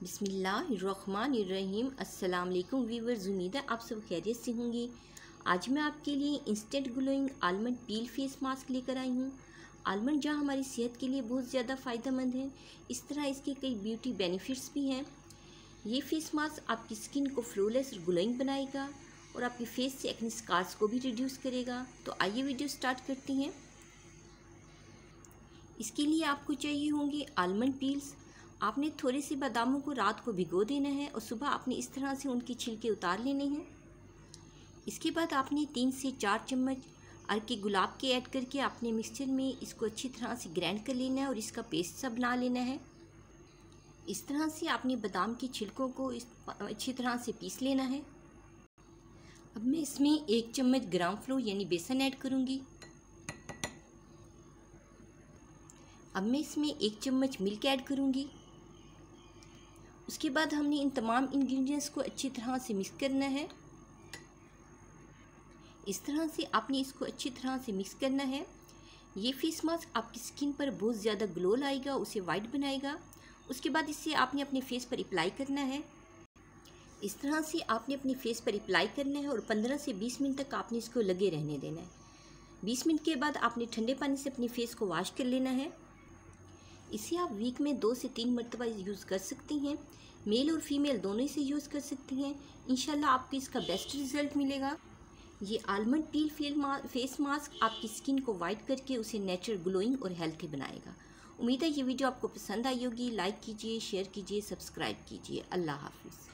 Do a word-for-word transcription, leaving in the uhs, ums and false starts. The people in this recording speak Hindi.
बिस्मिल्लाहिर्रहमानिर्रहीम। अस्सलाम वालेकुम व्यूअर्स, उम्मीद है आप सब खैरियत से होंगे। आज मैं आपके लिए instant glowing almond peel face mask लेकर आई हूँ। आलमंड जहाँ हमारी सेहत के लिए बहुत ज़्यादा फ़ायदेमंद है, इस तरह इसके कई ब्यूटी बेनिफिट्स भी हैं। ये फेस मास्क आपकी स्किन को फ्लॉलेस और ग्लोइंग बनाएगा और आपके फेस से एक्ने स्कार्स को भी रिड्यूस करेगा। तो आइए वीडियो स्टार्ट करते हैं। इसके लिए आपको चाहिए होंगे आलमंड पील्स। आपने थोड़े से बादामों को रात को भिगो देना है और सुबह आपने इस तरह से उनके छिलके उतार लेने हैं। इसके बाद आपने तीन से चार चम्मच अर्के गुलाब के ऐड करके आपने मिक्सचर में इसको अच्छी तरह से ग्राइंड कर लेना है और इसका पेस्ट सा बना लेना है। इस तरह से आपने बादाम के छिलकों को इस अच्छी तरह से पीस लेना है। अब मैं इसमें एक चम्मच ग्राम फ्लोर यानी बेसन ऐड करूँगी। अब मैं इसमें एक चम्मच मिल्क ऐड करूँगी। उसके बाद हमने इन तमाम इंग्रेडिएंट्स को अच्छी तरह से मिक्स करना है। इस तरह से आपने इसको अच्छी तरह से मिक्स करना है। ये फेस मास्क आपकी स्किन पर बहुत ज़्यादा ग्लो लाएगा, उसे वाइट बनाएगा। उसके बाद इसे आपने अपने फेस पर अप्लाई करना है। इस तरह से आपने अपने फेस पर अप्लाई करना है और पंद्रह से बीस मिनट तक आपने इसको लगे रहने देना है। बीस मिनट के बाद आपने ठंडे पानी से अपने फेस को वॉश कर लेना है। इसे आप वीक में दो से तीन मरतबा यूज़ कर सकती हैं। मेल और फीमेल दोनों से यूज़ कर सकती हैं। इंशाल्लाह आपको इसका बेस्ट रिज़ल्ट मिलेगा। ये आलमंड पील फेस मास्क आपकी स्किन को वाइट करके उसे नेचुरल ग्लोइंग और हेल्थी बनाएगा। उम्मीद है ये वीडियो आपको पसंद आई होगी। लाइक कीजिए, शेयर कीजिए, सब्सक्राइब कीजिए। अल्लाह हाफिज़।